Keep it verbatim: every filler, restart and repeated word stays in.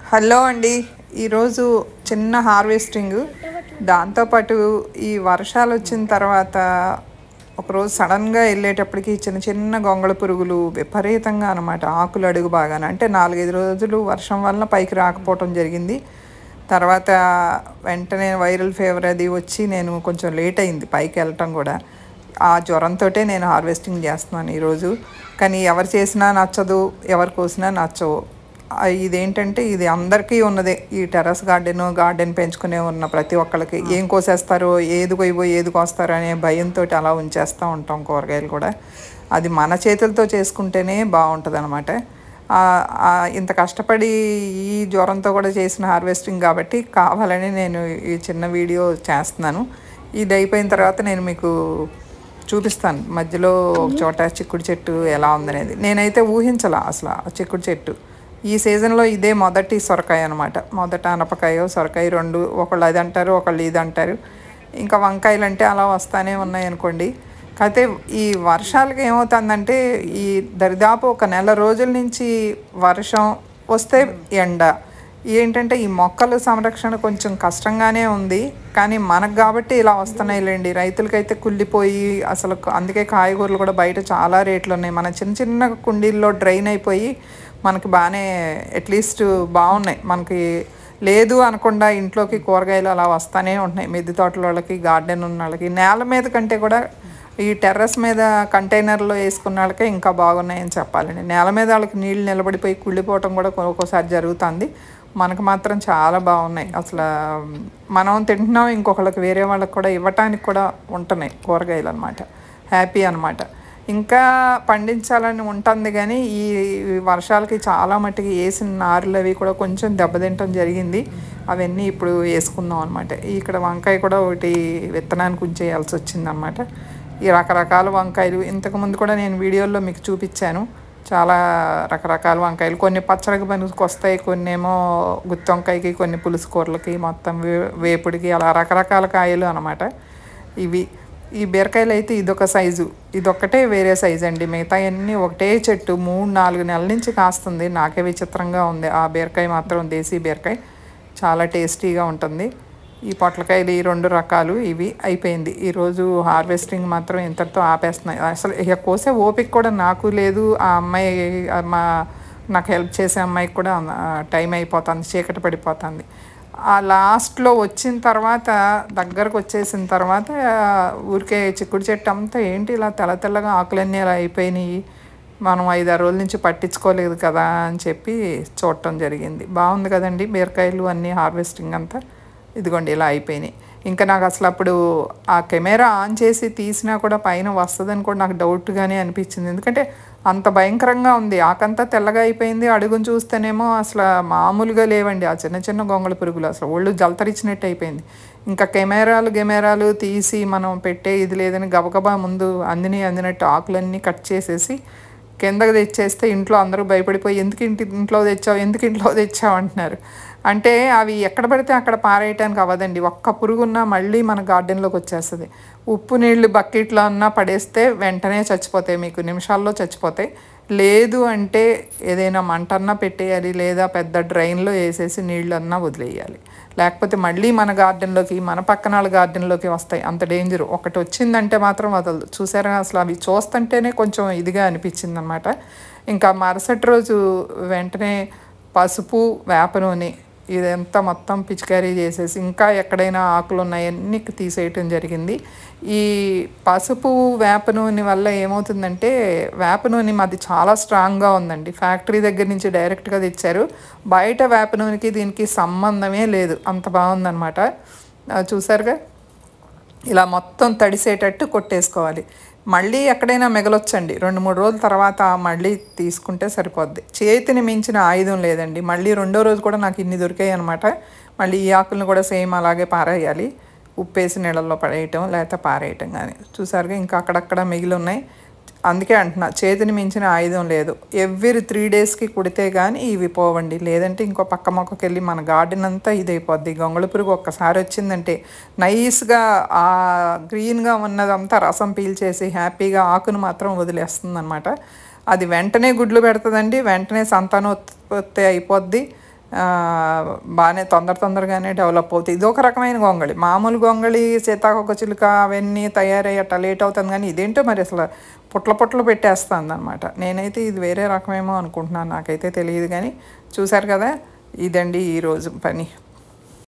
Hello అండి. ఈరోజు చిన్న హార్వెస్టింగ్, దాంతోపాటు ఈ వర్షాలు వచ్చిన తర్వాత ఒకరోజు సడన్గా వెళ్ళేటప్పటికి చిన్న చిన్న గొంగళ పురుగులు విపరీతంగా అనమాట. ఆకులు అడుగు బాగానే అంటే నాలుగైదు రోజులు వర్షం వలన పైకి రాకపోవటం జరిగింది. తర్వాత వెంటనే వైరల్ ఫీవర్ అది వచ్చి నేను కొంచెం లేట్ అయింది పైకి వెళ్ళటం కూడా. ఆ జ్వరంతో నేను హార్వెస్టింగ్ చేస్తున్నాను ఈరోజు. కానీ ఎవరు చేసినా నచ్చదు, ఎవరు కోసినా నచ్చవు. ఇదేంటంటే ఇది అందరికీ ఉన్నదే. ఈ టెర్రస్ గార్డెన్ గార్డెన్ పెంచుకునే ఉన్న ప్రతి ఒక్కరికి ఏం కోసేస్తారో, ఏది కొయ్యబో ఏది కోస్తారో అనే భయంతో అలా ఉంచేస్తూ ఉంటాం కూరగాయలు కూడా. అది మన చేతులతో చేసుకుంటేనే బాగుంటుంది అనమాట. ఇంత కష్టపడి ఈ జ్వరంతో కూడా చేసిన హార్వెస్టింగ్ కాబట్టి కావాలని నేను ఈ చిన్న వీడియో చేస్తున్నాను. ఇది అయిపోయిన తర్వాత నేను మీకు చూపిస్తాను మధ్యలో ఒక చోట చిక్కుడు చెట్టు ఎలా ఉందనేది. నేనైతే ఊహించలా అసలు ఆ చిక్కుడు చెట్టు. ఈ సీజన్లో ఇదే మొదటి సొరకాయ అనమాట. మొదట అనపకాయ సొరకాయ రెండు, ఒకళ్ళు అది అంటారు, ఒకళ్ళు ఇది అంటారు. ఇంకా వంకాయలు అంటే అలా వస్తానే ఉన్నాయి అనుకోండి. అయితే ఈ వర్షాలకి ఏమవుతుందంటే ఈ దరిదాపు ఒక నెల రోజుల నుంచి వర్షం వస్తే ఎండ, ఏంటంటే ఈ మొక్కల సంరక్షణ కొంచెం కష్టంగానే ఉంది. కానీ మనకు కాబట్టి ఇలా వస్తున్నాయిలేండి. రైతులకైతే కుళ్ళిపోయి అసలు, అందుకే కాయగూరలు కూడా బయట చాలా రేట్లు ఉన్నాయి. మన చిన్న చిన్న కుండీల్లో డ్రైన్ అయిపోయి మనకి బాగానే అట్లీస్ట్ బాగున్నాయి. మనకి లేదు అనకుండా ఇంట్లోకి కూరగాయలు అలా వస్తూనే ఉంటున్నాయి. మిద్దె తోటల వాళ్ళకి, గార్డెన్ ఉన్న వాళ్ళకి. నేల మీద కంటే కూడా ఈ టెర్రస్ మీద కంటైనర్లో వేసుకున్న వాళ్ళకే ఇంకా బాగున్నాయని చెప్పాలండి. నేల మీద వాళ్ళకి నీళ్ళు నిలబడిపోయి కుళ్ళిపోవటం కూడా ఒక్కోసారి జరుగుతుంది. మనకు మాత్రం చాలా బాగున్నాయి. అసలు మనం తింటున్నాం, ఇంకొకళ్ళకి వేరే వాళ్ళకి కూడా ఇవ్వటానికి కూడా ఉంటున్నాయి కూరగాయలు అనమాట. హ్యాపీ అనమాట. ఇంకా పండించాలని ఉంటుంది కానీ ఈ వర్షాలకి చాలా మట్టుకి వేసిన నారులు అవి కూడా కొంచెం దెబ్బతింటం జరిగింది. అవన్నీ ఇప్పుడు వేసుకుందాం అనమాట. ఇక్కడ వంకాయ కూడా ఒకటి విత్తనానికి ఉంచేయాల్సి వచ్చిందనమాట. ఈ రకరకాల వంకాయలు ఇంతకుముందు కూడా నేను వీడియోల్లో మీకు చూపించాను. చాలా రకరకాల వంకాయలు, కొన్ని పచ్చడికి పనికి వస్తాయి, కొన్ని ఏమో గుత్తి వంకాయకి, కొన్ని పులుసు కూరలకి, మొత్తం వే వేపుడికి అలా రకరకాల కాయలు అనమాట ఇవి. ఈ బీరకాయలు అయితే ఇదొక సైజు, ఇదొక్కటే వేరే సైజు అండి. మిగతా అన్నీ ఒకటే చెట్టు మూడు నాలుగు నెలల నుంచి కాస్తుంది. నాకే విచిత్రంగా ఉంది. ఆ బీరకాయ మాత్రం దేశీ బీరకాయ చాలా టేస్టీగా ఉంటుంది. ఈ పొట్లకాయలు ఈ రెండు రకాలు ఇవి అయిపోయింది. ఈరోజు హార్వెస్టింగ్ మాత్రం ఇంతటితో ఆపేస్తున్నాయి. అసలు ఇక కోసే ఓపిక కూడా నాకు లేదు. ఆ అమ్మాయి, మా నాకు హెల్ప్ చేసే అమ్మాయికి కూడా టైం అయిపోతుంది, చీకటి పడిపోతుంది. ఆ లాస్ట్లో వచ్చిన తర్వాత, దగ్గరకు వచ్చేసిన తర్వాత ఊరికే చిక్కుడు చెట్టు అంతా ఏంటి ఇలా తెల్ల తెల్లగా ఆకులన్నీ అలా అయిపోయినాయి, మనం ఐదారు రోజుల నుంచి పట్టించుకోలేదు కదా అని చెప్పి చూడటం జరిగింది. బాగుంది కదండి బీరకాయలు అన్నీ హార్వెస్టింగ్ అంతా. ఇదిగోండి ఇలా అయిపోయినాయి. ఇంకా నాకు అసలు అప్పుడు ఆ కెమెరా ఆన్ చేసి తీసినా కూడా పైన వస్తుందని కూడా నాకు డౌట్గానే అనిపించింది. ఎందుకంటే అంత భయంకరంగా ఉంది. ఆకంతా తెల్లగా అయిపోయింది. అడుగును చూస్తేనేమో అసలు మామూలుగా లేవండి ఆ చిన్న చిన్న గొంగళ పురుగులు. అసలు ఒళ్ళు జలతరిచ్చినట్టు అయిపోయింది. ఇంకా కెమెరాలు కెమెరాలు తీసి మనం పెట్టే ఇది లేదని గబగబా ముందు అందిని అందినట్టు ఆకులన్నీ కట్ చేసేసి కిందకి తెచ్చేస్తే ఇంట్లో అందరూ భయపడిపోయి ఎందుకు ఇంటి ఇంట్లో తెచ్చావు ఎందుకు ఇంట్లో తెచ్చావు అంటున్నారు. అంటే అవి ఎక్కడ పడితే అక్కడ పారేయటానికి అవ్వదండి. ఒక్క పురుగున్నా మళ్ళీ మన గార్డెన్లోకి వచ్చేస్తుంది. ఉప్పు నీళ్ళు బకెట్లో అన్నా పడేస్తే వెంటనే చచ్చిపోతాయి, మీకు నిమిషాల్లో చచ్చిపోతాయి. లేదు అంటే ఏదైనా మంటన్నా పెట్టేయాలి, లేదా పెద్ద డ్రైన్లో వేసేసి నీళ్ళు అన్నా వదిలేయాలి. లేకపోతే మళ్ళీ మన గార్డెన్లోకి, మన పక్కన వాళ్ళ గార్డెన్లోకి వస్తాయి. అంత డేంజరు. ఒకటి వచ్చిందంటే మాత్రం వదలదు. చూసారా అసలు అవి చూస్తుంటేనే కొంచెం ఇదిగా అనిపించింది అనమాట. ఇంకా మరుసటి రోజు వెంటనే పసుపు, వేప నూనె ఇదంతా మొత్తం పిచికారీ చేసేసి ఇంకా ఎక్కడైనా ఆకులు ఉన్నాయన్నీ తీసేయటం జరిగింది. ఈ పసుపు వేప నూనె వల్ల ఏమవుతుందంటే, వేప నూనె మాది చాలా స్ట్రాంగ్గా ఉందండి. ఫ్యాక్టరీ దగ్గర నుంచి డైరెక్ట్గా తెచ్చారు. బయట వేప నూనెకి దీనికి సంబంధమే లేదు, అంత బాగుందన్నమాట. చూసారుగా ఇలా మొత్తం తడిసేటట్టు కొట్టేసుకోవాలి. మళ్ళీ ఎక్కడైనా మిగలొచ్చండి. రెండు మూడు రోజుల తర్వాత మళ్ళీ తీసుకుంటే సరిపోద్ది. చేతిని మించిన ఆయుధం లేదండి. మళ్ళీ రెండో రోజు కూడా నాకు ఇన్ని దొరికాయి అనమాట. మళ్ళీ ఈ ఆకులను కూడా సేమ్ అలాగే పారేయాలి. ఉప్పేసి నీళ్ళల్లో పడేయటం లేకపోతే పారేయటం కానీ. చూసారుగా ఇంకా అక్కడక్కడ మిగిలి ఉన్నాయి. అందుకే అంటున్నా, చేతిని మించిన ఆయుధం లేదు. ఎవ్రీ త్రీ డేస్కి కుడితే కానీ ఇవి పోవండి. లేదంటే ఇంకో పక్క మొక్కకి వెళ్ళి మన గార్డెన్ అంతా ఇదైపోద్ది. గొంగళ పురుగు ఒక్కసారి వచ్చిందంటే నైస్గా ఆ గ్రీన్గా ఉన్నదంతా రసం పీల్చేసి హ్యాపీగా ఆకును మాత్రం వదిలేస్తుంది అనమాట. అది వెంటనే గుడ్లు పెడుతుందండి, వెంటనే సంతానోత్పత్తి అయిపోద్ది. బాగానే తొందర తొందరగానే డెవలప్ అవుతాయి. ఇదొక రకమైన గొంగళి. మామూలు గొంగళి సీతాకోక చిలుక అవన్నీ తయారయ్యి అట్లా లేట్ అవుతుంది, కానీ ఇదేంటో మరి అసలు పుట్ల పుట్టలు పెట్టేస్తుంది అనమాట. నేనైతే ఇది వేరే రకమేమో అనుకుంటున్నాను, నాకైతే తెలియదు. కానీ చూసారు కదా, ఇదండి ఈరోజు పని.